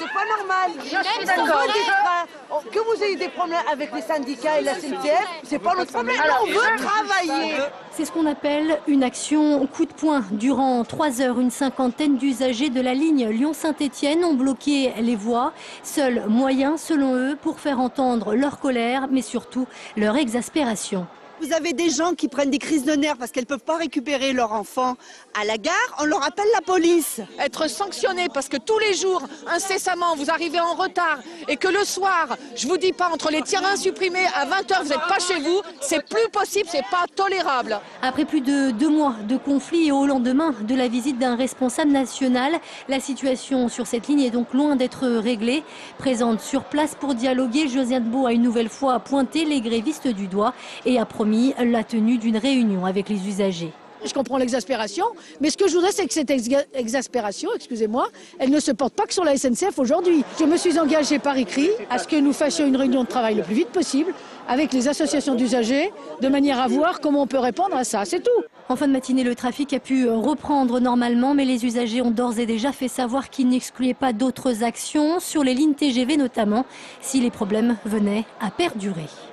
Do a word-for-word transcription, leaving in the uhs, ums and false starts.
C'est pas normal. Je suis d'accord. Que vous ayez des problèmes avec les syndicats et la C N C F, c'est pas notre problème. On veut travailler. C'est ce qu'on appelle une action coup de poing. Durant trois heures, une cinquantaine d'usagers de la ligne Lyon-Saint-Étienne ont bloqué les voies. Seul moyen, selon eux, pour faire entendre leur colère, mais surtout leur exaspération. Vous avez des gens qui prennent des crises de nerfs parce qu'elles ne peuvent pas récupérer leur enfant à la gare, on leur appelle la police. Être sanctionné parce que tous les jours, incessamment, vous arrivez en retard et que le soir, je vous dis pas, entre les terrains supprimés, à vingt heures, vous n'êtes pas chez vous, c'est plus possible, c'est pas tolérable. Après plus de deux mois de conflit et au lendemain de la visite d'un responsable national, la situation sur cette ligne est donc loin d'être réglée. Présente sur place pour dialoguer, Josiane Beau a une nouvelle fois pointé les grévistes du doigt et a promis la tenue d'une réunion avec les usagers. Je comprends l'exaspération, mais ce que je voudrais, c'est que cette exaspération, excusez-moi, elle ne se porte pas que sur la S N C F aujourd'hui. Je me suis engagée par écrit à ce que nous fassions une réunion de travail le plus vite possible avec les associations d'usagers, de manière à voir comment on peut répondre à ça, c'est tout. En fin de matinée, le trafic a pu reprendre normalement, mais les usagers ont d'ores et déjà fait savoir qu'ils n'excluaient pas d'autres actions, sur les lignes T G V notamment, si les problèmes venaient à perdurer.